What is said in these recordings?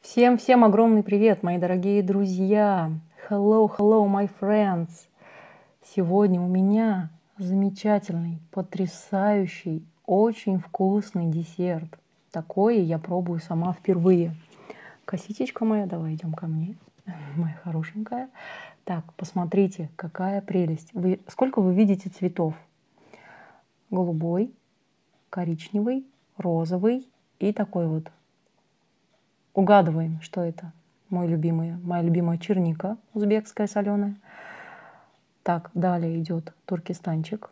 Всем огромный привет, мои дорогие друзья! Hello, my friends! Сегодня у меня замечательный, потрясающий, очень вкусный десерт. Такое я пробую сама впервые. Косичечка моя, давай идем ко мне, моя хорошенькая. Так, посмотрите, какая прелесть. Сколько вы видите цветов? Голубой, коричневый, розовый и такой вот. Угадываем, что это. Моя любимая черника узбекская соленая. Так, далее идет туркестанчик.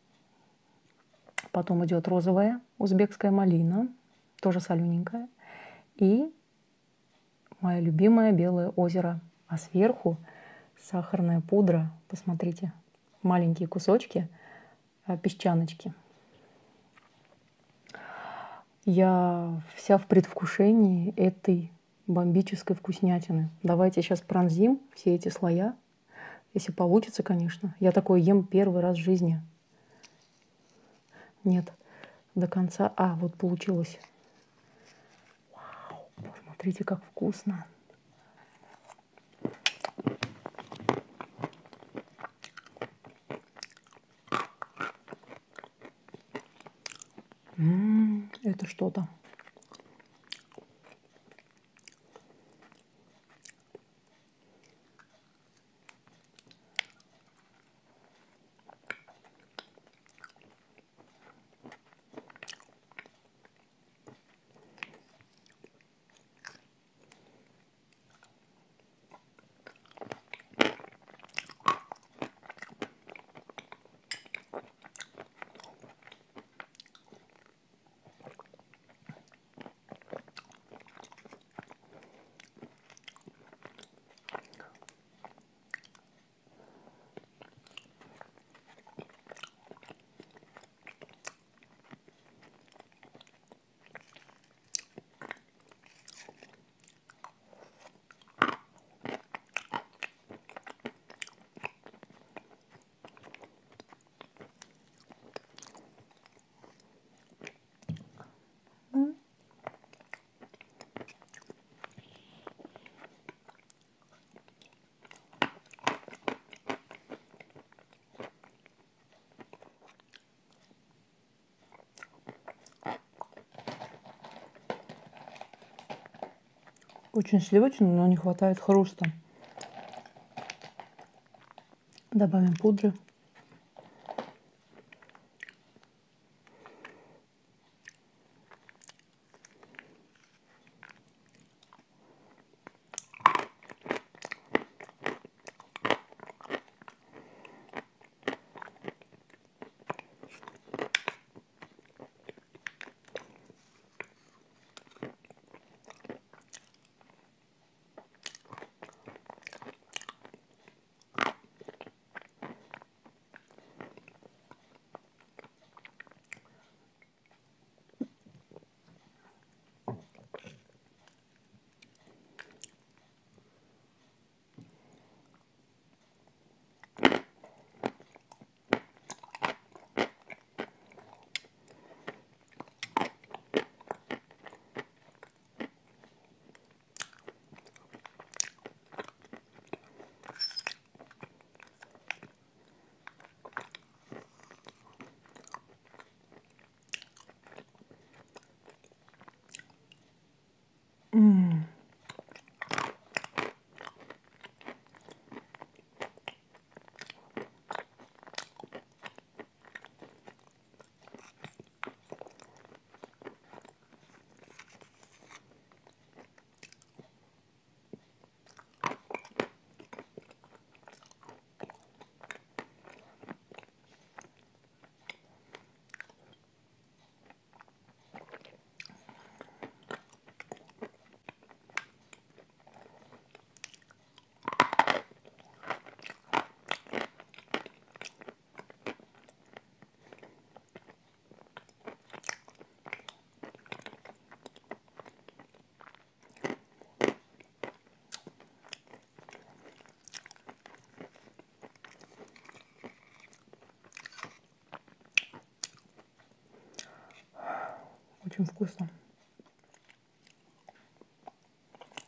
Потом идет розовая узбекская малина, тоже солененькая. И мое любимое белое озеро. А сверху сахарная пудра. Посмотрите, маленькие кусочки, песчаночки. Я вся в предвкушении этой бомбической вкуснятины. Давайте сейчас пронзим все эти слоя. Если получится, конечно. Я такое ем первый раз в жизни. Нет, до конца. Вот получилось. Вау, посмотрите, как вкусно. Это что-то. Очень сливочно, но не хватает хруста. Добавим пудры. Очень вкусно.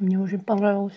Мне очень понравилось.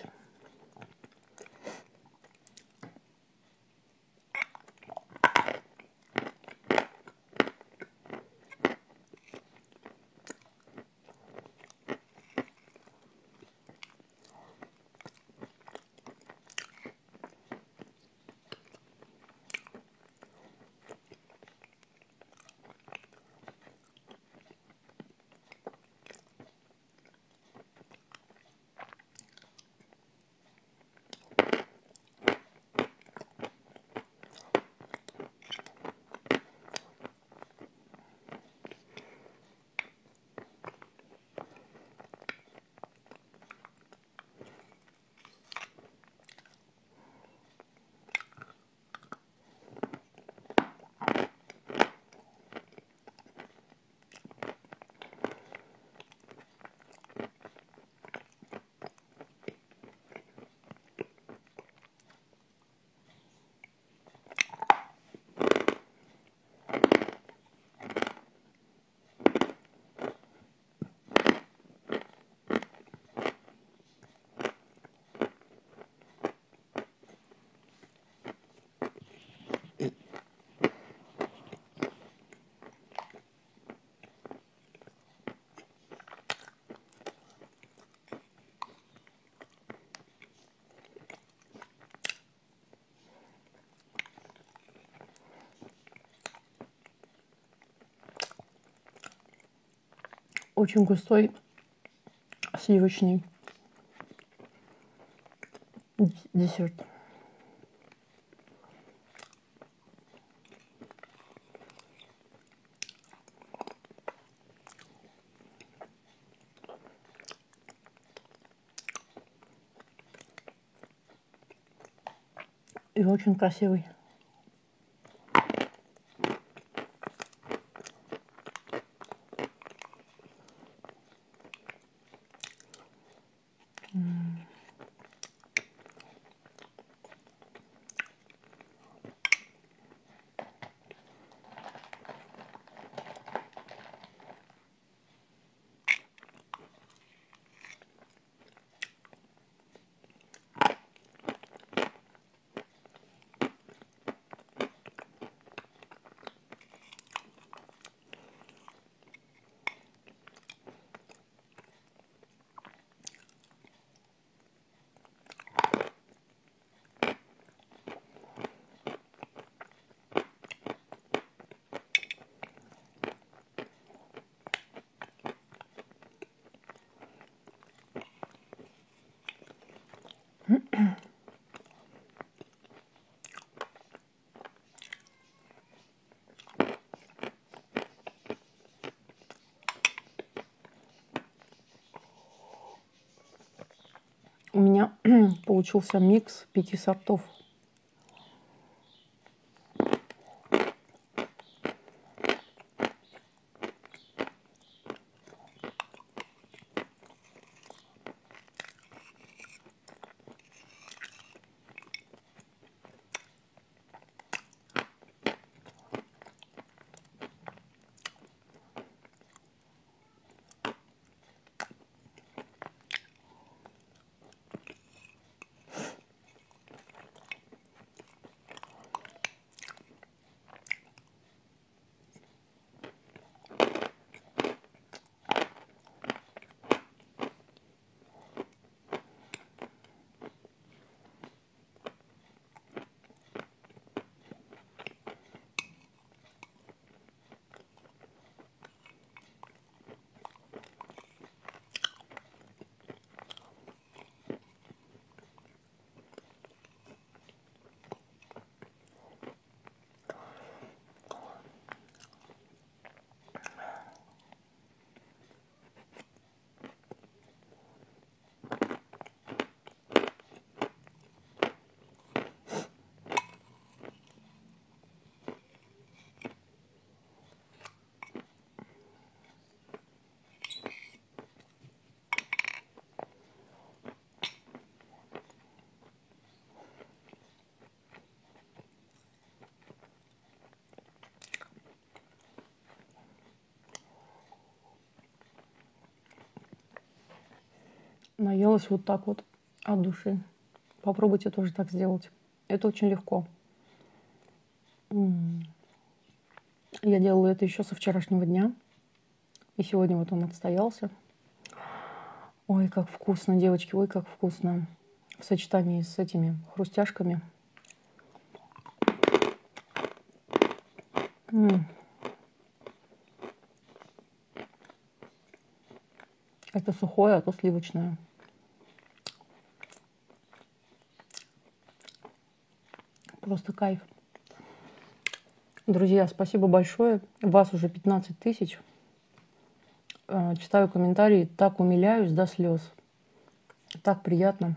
Очень густой сливочный десерт. И очень красивый. У меня получился микс 5 сортов. наелась вот так вот от души. Попробуйте тоже так сделать. Это очень легко. Я делала это еще со вчерашнего дня. И сегодня вот он отстоялся. Ой, как вкусно, девочки, ой, как вкусно. В сочетании с этими хрустяшками. Это сухое, а то сливочное. Просто кайф. Друзья, спасибо большое. Вас уже 15 тысяч. Читаю комментарии, так умиляюсь до слез. Так приятно.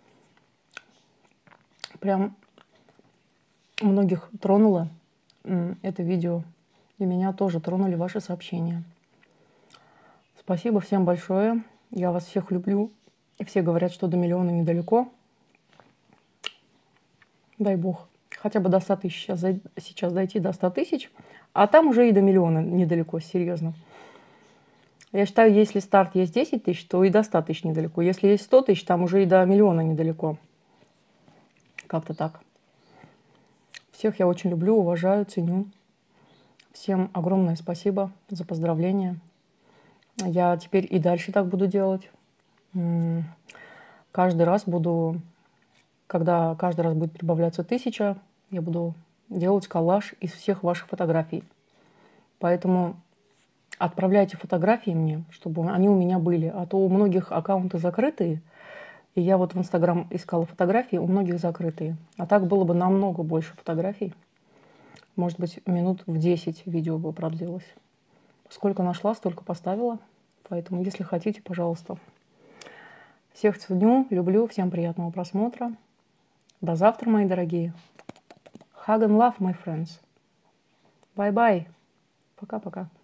Прям многих тронуло это видео. И меня тоже тронули ваши сообщения. Спасибо всем большое. Я вас всех люблю. И все говорят, что до миллиона недалеко. Дай бог. Хотя бы до 100 тысяч. Сейчас дойти до 100 тысяч. А там уже и до миллиона недалеко, серьезно. Я считаю, если старт есть 10 тысяч, то и до 100 тысяч недалеко. Если есть 100 тысяч, там уже и до миллиона недалеко. Как-то так. Всех я очень люблю, уважаю, ценю. Всем огромное спасибо за поздравления. Я теперь и дальше так буду делать. Каждый раз буду, когда каждый раз будет прибавляться 1000, я буду делать коллаж из всех ваших фотографий. Поэтому отправляйте фотографии мне, чтобы они у меня были. А то у многих аккаунты закрытые. И я вот в Инстаграм искала фотографии, у многих закрытые. А так было бы намного больше фотографий. Может быть, минут в 10 видео бы продлилось. Сколько нашла, столько поставила. Поэтому, если хотите, пожалуйста. Всех ценю, люблю. Всем приятного просмотра. До завтра, мои дорогие. Hug and love, my friends. Bye-bye. Пока-пока.